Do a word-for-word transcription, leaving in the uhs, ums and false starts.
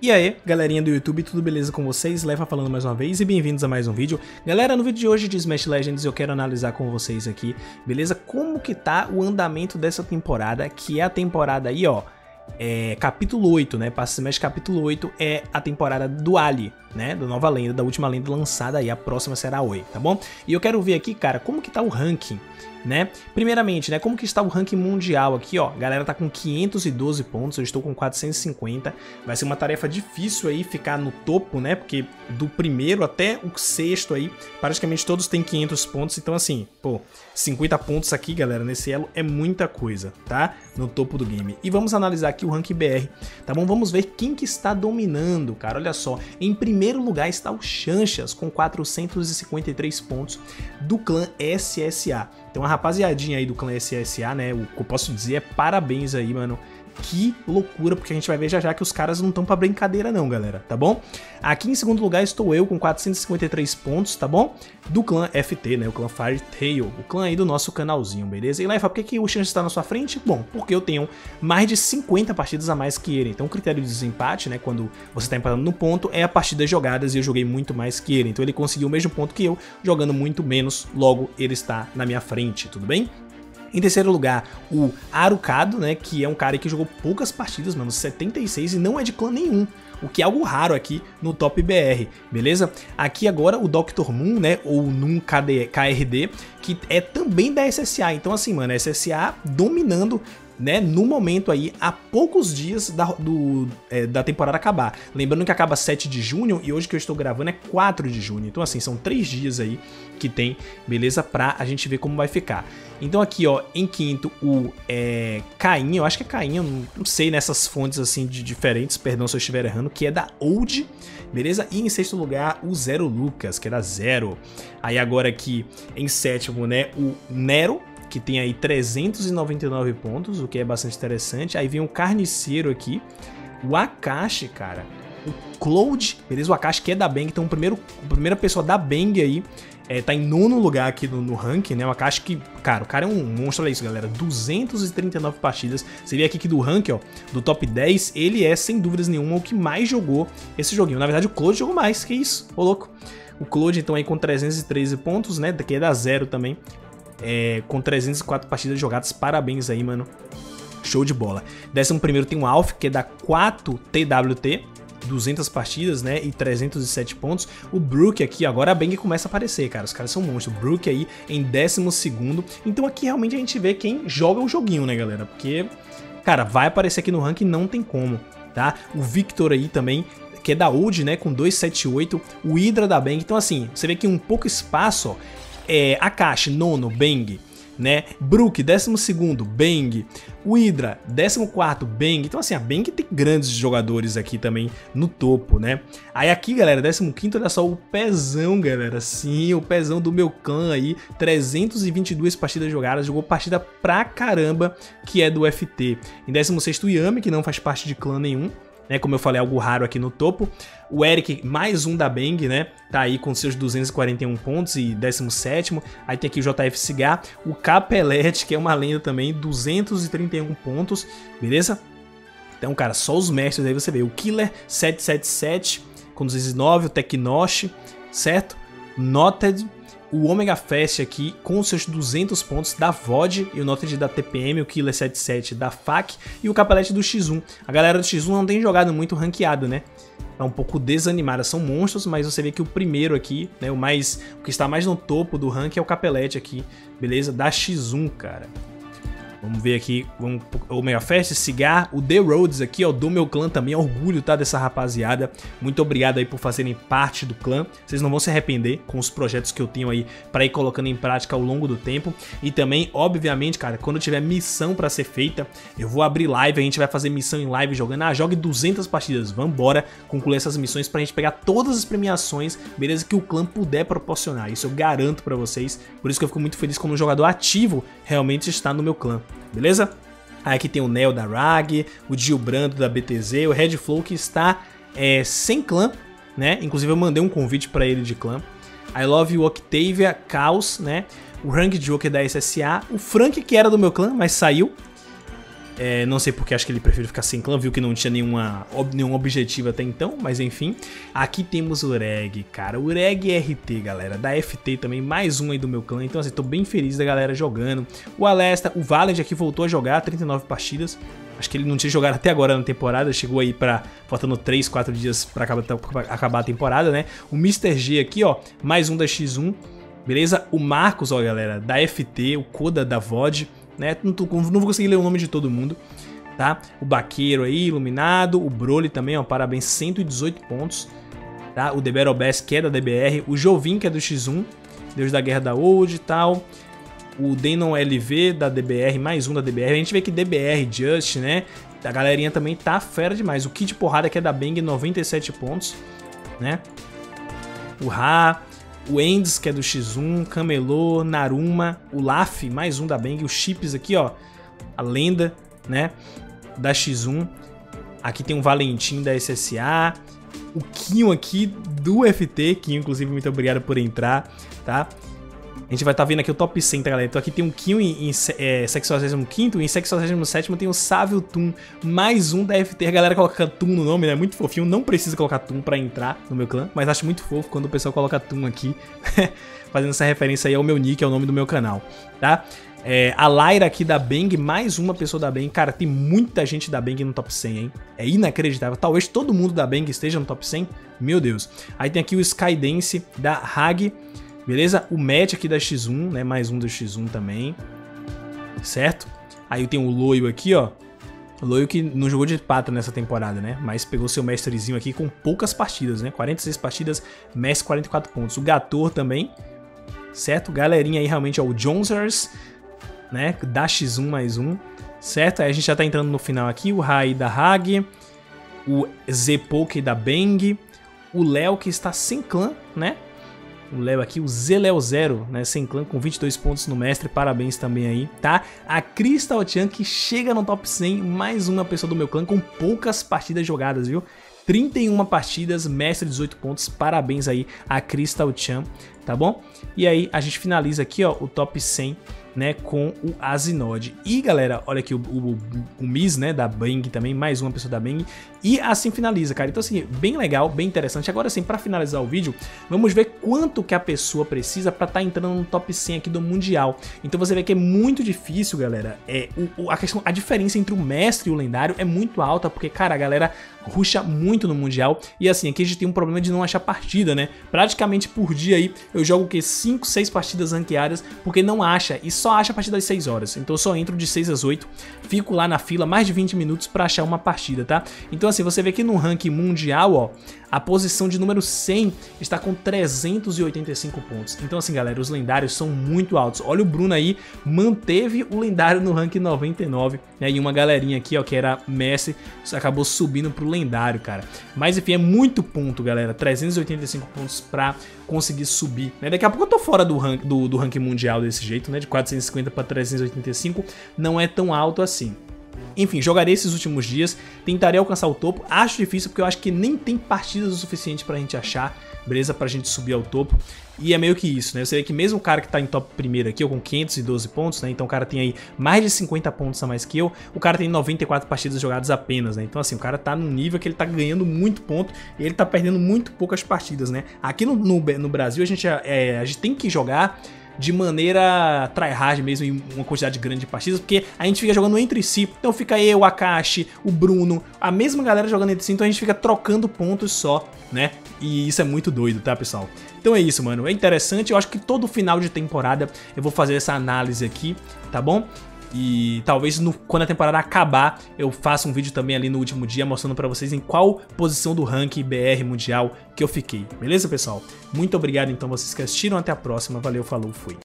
E aí, galerinha do YouTube, tudo beleza com vocês? Leva falando mais uma vez e bem-vindos a mais um vídeo. Galera, no vídeo de hoje de Smash Legends eu quero analisar com vocês aqui, beleza? Como que tá o andamento dessa temporada, que é a temporada aí, ó, é, capítulo oito, né? Passa Smash capítulo oito é a temporada do Ali, né? Da nova lenda, da última lenda lançada aí, a próxima será a Oi, tá bom? E eu quero ver aqui, cara, como que tá o ranking, né? Primeiramente, né, como que está o ranking mundial aqui, ó? A galera tá com quinhentos e doze pontos, eu estou com quatrocentos e cinquenta. Vai ser uma tarefa difícil aí ficar no topo, né? Porque do primeiro até o sexto aí, praticamente todos têm quinhentos pontos, então assim, pô, cinquenta pontos aqui, galera, nesse elo é muita coisa, tá? No topo do game. E vamos analisar aqui o ranking B R, tá bom? Vamos ver quem que está dominando, cara. Olha só, em primeiro lugar está o Chanchas com quatrocentos e cinquenta e três pontos do clã S S A. Então a rapaziadinha aí do clã S S A, né, o que eu posso dizer é parabéns aí, mano. Que loucura, porque a gente vai ver já já que os caras não estão pra brincadeira não, galera, tá bom? Aqui em segundo lugar estou eu com quatrocentos e cinquenta e três pontos, tá bom? Do clã F T, né, o clã Firetail, o clã aí do nosso canalzinho, beleza? E lá, por que, que o Chance está na sua frente? Bom, porque eu tenho mais de cinquenta partidas a mais que ele, então o critério de desempate, né, quando você tá empatando no ponto, é a partida jogadas e eu joguei muito mais que ele, então ele conseguiu o mesmo ponto que eu, jogando muito menos, logo ele está na minha frente, tudo bem? Em terceiro lugar, o Arucado, né, que é um cara que jogou poucas partidas, mano, setenta e seis, e não é de clã nenhum, o que é algo raro aqui no top B R, beleza? Aqui agora o doutor Moon, né, ou Num K R D, que é também da S S A, então assim, mano, a S S A dominando, né, no momento aí, há poucos dias da, do, é, da temporada acabar. Lembrando que acaba sete de junho e hoje que eu estou gravando é quatro de junho. Então assim, são três dias aí que tem, beleza? Pra a gente ver como vai ficar. Então aqui, ó, em quinto, o é, Caim, eu acho que é Caim, eu não, não sei nessas fontes assim de diferentes, perdão se eu estiver errando, que é da Old, beleza? E em sexto lugar, o Zero Lucas, que é da Zero. Aí agora aqui, em sétimo, né, o Nero, que tem aí trezentos e noventa e nove pontos, o que é bastante interessante. Aí vem o Carniceiro aqui, o Akashi, cara, o Cloud, beleza? O Akashi que é da Bang, então o primeiro, a primeira pessoa da Bang aí é, tá em nono lugar aqui no, no ranking, né? O Akashi que, cara, o cara é um monstro, olha isso, galera, duzentas e trinta e nove partidas. Você vê aqui que do ranking, ó, do top dez, ele é, sem dúvidas nenhuma, o que mais jogou esse joguinho. Na verdade, o Cloud jogou mais, que isso, ô louco. O Cloud, então, aí com trezentos e treze pontos, né? Que é da Zero também. É, com trezentas e quatro partidas jogadas, parabéns aí, mano, show de bola. Décimo primeiro tem o Alf, que é da quatro T W T, duzentas partidas, né, e trezentos e sete pontos. O Brook aqui, agora a Bang começa a aparecer, cara, os caras são monstros. O Brook aí em décimo segundo, então aqui realmente a gente vê quem joga o joguinho, né, galera, porque, cara, vai aparecer aqui no ranking, não tem como, tá? O Victor aí também, que é da Old, né, com duzentos e setenta e oito, o Hydra da Bang, então assim, você vê que um pouco espaço, ó, é, Akashi, nono, Bang, né? Brook, décimo segundo, Bang. O Hydra, décimo quarto, Bang. Então assim, a Bang tem grandes jogadores aqui também no topo, né? Aí aqui, galera, décimo quinto, olha só o Pezão, galera. Sim, o Pezão do meu clã aí, trezentas e vinte e duas partidas jogadas, jogou partida pra caramba, que é do F T. Em décimo sexto, o Yami, que não faz parte de clã nenhum, né, como eu falei, algo raro aqui no topo. O Eric, mais um da Bang, né, tá aí com seus duzentos e quarenta e um pontos e décimo sétimo. Aí tem aqui o J F Cigar, o Capelete, que é uma lenda também, duzentos e trinta e um pontos, beleza? Então, cara, só os mestres aí você vê. O Killer, setecentos e setenta e sete, com duzentos e nove, o Tecnosh, certo? Noted, o Omega Fest aqui com seus duzentos pontos da V O D e o Noted da T P M, o Killer setenta e sete da F A C e o Capelete do X um. A galera do X um não tem jogado muito ranqueado, né? É um pouco desanimada, são monstros, mas você vê que o primeiro aqui, né, o mais, o que está mais no topo do ranking é o Capelete aqui, beleza? Da X um, cara. Vamos ver aqui, vamos, o Omega Fest, Cigar, o The Roads aqui, ó, do meu clã também, orgulho, tá, dessa rapaziada. Muito obrigado aí por fazerem parte do clã. Vocês não vão se arrepender com os projetos que eu tenho aí pra ir colocando em prática ao longo do tempo. E também, obviamente, cara, quando tiver missão pra ser feita, eu vou abrir live, a gente vai fazer missão em live jogando. Ah, jogue duzentas partidas, vambora concluir essas missões pra gente pegar todas as premiações, beleza, que o clã puder proporcionar. Isso eu garanto pra vocês, por isso que eu fico muito feliz quando um jogador ativo realmente está no meu clã. Beleza? Aí aqui tem o Neo da Rag, o Gil Brando da B T Z, o Red Flow que está é, sem clã, né? Inclusive eu mandei um convite para ele de clã. I Love You Octavia, Chaos, né? O Ranked Joker da S S A, o Frank que era do meu clã, mas saiu. É, não sei porque, acho que ele prefere ficar sem clã, viu que não tinha nenhuma, ob, nenhum objetivo até então, mas enfim. Aqui temos o Reg, cara, o Reg R T, galera, da F T também, mais um aí do meu clã, então assim, tô bem feliz da galera jogando. O Alesta, o Valed aqui voltou a jogar, trinta e nove partidas, acho que ele não tinha jogado até agora na temporada, chegou aí pra, faltando três, quatro dias pra acabar, pra acabar a temporada, né. O mister G aqui, ó, mais um da X um, beleza? O Marcos, ó, galera, da F T, o Koda da V O D, né? Não, tô, não vou conseguir ler o nome de todo mundo, tá? O Baqueiro aí, iluminado, o Broly também, ó, parabéns, cento e dezoito pontos, tá? O The Battle Bass, que é da D B R, o Jovin, que é do X um, Deus da Guerra da Old e tal, o Denon L V da D B R, mais um da D B R, a gente vê que D B R, Just, né? A galerinha também tá fera demais, o Kid Porrada, que é da Bang, noventa e sete pontos, né? O Ra... O Endes, que é do X um, Camelô, Naruma, o Laf, mais um da Bang, o Chips aqui, ó, a lenda, né, da X um. Aqui tem um Valentim da S S A, o Kinho aqui do F T, Kinho, inclusive, muito obrigado por entrar, tá? A gente vai estar tá vendo aqui o top cem, tá, galera? Então aqui tem um Kinho em, em é, sexagésimo quinto e em sexagésimo sétimo tem o Sávio Toon, mais um da F T. A galera coloca Toon no nome, né? Muito fofinho. Não precisa colocar Toon pra entrar no meu clã, mas acho muito fofo quando o pessoal coloca Toon aqui, fazendo essa referência aí ao meu nick, é o nome do meu canal, tá? É, a Lyra aqui da Bang, mais uma pessoa da Bang. Cara, tem muita gente da Bang no top cem, hein? É inacreditável. Talvez todo mundo da Bang esteja no top cem. Meu Deus. Aí tem aqui o Skydance da Hag. Beleza? O Matt aqui da X um, né? Mais um do X um também. Certo? Aí tem o Loio aqui, ó. O Loio que não jogou de pata nessa temporada, né? Mas pegou seu mestrezinho aqui com poucas partidas, né? quarenta e seis partidas, mestre quarenta e quatro pontos. O Gator também. Certo? Galerinha aí realmente, ó. O Jonesers, né? Da X um mais um. Certo? Aí a gente já tá entrando no final aqui. O Rai da Hag. O Z-Poke da Bang. O Léo que está sem clã, né? O Léo aqui, o Zeleo Zero, né, sem clã, com vinte e dois pontos no mestre, parabéns também aí, tá? A Crystal Chan, que chega no top cem, mais uma pessoa do meu clã com poucas partidas jogadas, viu? trinta e uma partidas, mestre dezoito pontos, parabéns aí a Crystal Chan, tá bom? E aí a gente finaliza aqui, ó, o top cem, né, com o Azinod. E galera, olha aqui o, o, o Miz, né, da Bang também, mais uma pessoa da Bang. E assim finaliza, cara. Então assim, bem legal, bem interessante. Agora sim, pra finalizar o vídeo, vamos ver quanto que a pessoa precisa pra estar tá entrando no top cem aqui do Mundial. Então você vê que é muito difícil, galera. É, o, a, questão, a diferença entre o mestre e o lendário é muito alta, porque, cara, a galera rusha muito no Mundial. E assim, aqui a gente tem um problema de não achar partida, né? Praticamente por dia aí, eu jogo o quê? cinco, seis partidas ranqueadas, porque não acha. E só acha a partir das seis horas. Então eu só entro de seis às oito, fico lá na fila mais de vinte minutos pra achar uma partida, tá? Então assim, você vê que no ranking mundial, ó, a posição de número cem está com trezentos e oitenta e cinco pontos. Então assim, galera, os lendários são muito altos. Olha o Bruno aí, manteve o lendário no ranking noventa e nove, né? E uma galerinha aqui, ó, que era mestre, acabou subindo pro lendário, cara. Mas enfim, é muito ponto, galera. trezentos e oitenta e cinco pontos pra conseguir subir, né? Daqui a pouco eu tô fora do, rank, do, do ranking mundial desse jeito, né? De quatrocentos e cinquenta para trezentos e oitenta e cinco, não é tão alto assim. Enfim, jogarei esses últimos dias, tentarei alcançar o topo. Acho difícil porque eu acho que nem tem partidas o suficiente pra gente achar, beleza? Pra gente subir ao topo. E é meio que isso, né? Você vê que mesmo o cara que tá em top primeiro aqui, eu com quinhentos e doze pontos, né? Então o cara tem aí mais de cinquenta pontos a mais que eu. O cara tem noventa e quatro partidas jogadas apenas, né? Então assim, o cara tá num nível que ele tá ganhando muito ponto e ele tá perdendo muito poucas partidas, né? Aqui no, no, no Brasil a gente, é, a gente tem que jogar de maneira tryhard mesmo, em uma quantidade grande de partidas, porque a gente fica jogando entre si, então fica eu, o Akashi, o Bruno, a mesma galera jogando entre si, então a gente fica trocando pontos só, né? E isso é muito doido, tá, pessoal? Então é isso, mano, é interessante, eu acho que todo final de temporada eu vou fazer essa análise aqui, tá bom? E talvez no, quando a temporada acabar, eu faça um vídeo também ali no último dia mostrando pra vocês em qual posição do ranking B R mundial que eu fiquei. Beleza, pessoal? Muito obrigado então vocês que assistiram, até a próxima, valeu, falou, fui.